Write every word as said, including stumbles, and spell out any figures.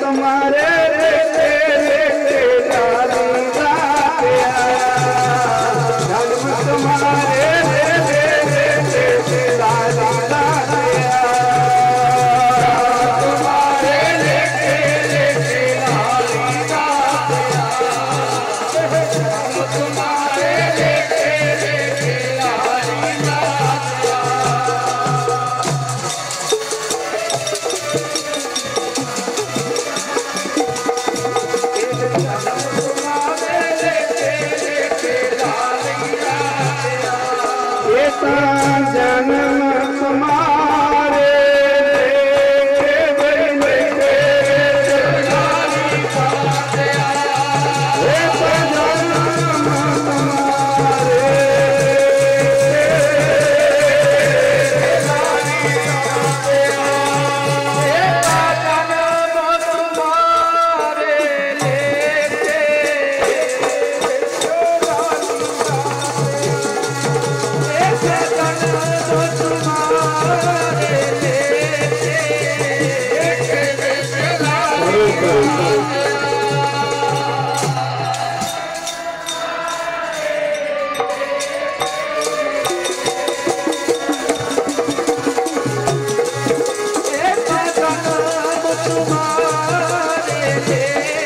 तुम्हारे लेके लेके लाली रातिया जन्म तुम्हारे लेके लेके लाली रातिया तुम्हारे लेके लेके लाली रातिया जन्म तुम्हारे लेके लेके लाली रातिया जन्म तुम्हारे तुम्हारे